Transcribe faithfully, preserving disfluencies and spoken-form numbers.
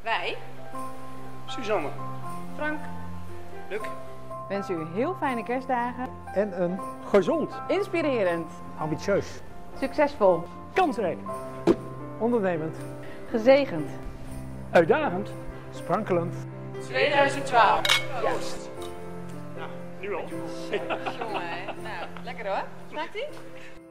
Wij, Suzanne, Frank, Luc, wensen u heel fijne kerstdagen. En een gezond, Inspirerend, ambitieus, succesvol, kansrijk, ondernemend, gezegend. uitdagend, sprankelend. tweeduizend twaalf. Joost. Nou, nu al. Jongen, hè? Nou, lekker hoor. Smaakt ie?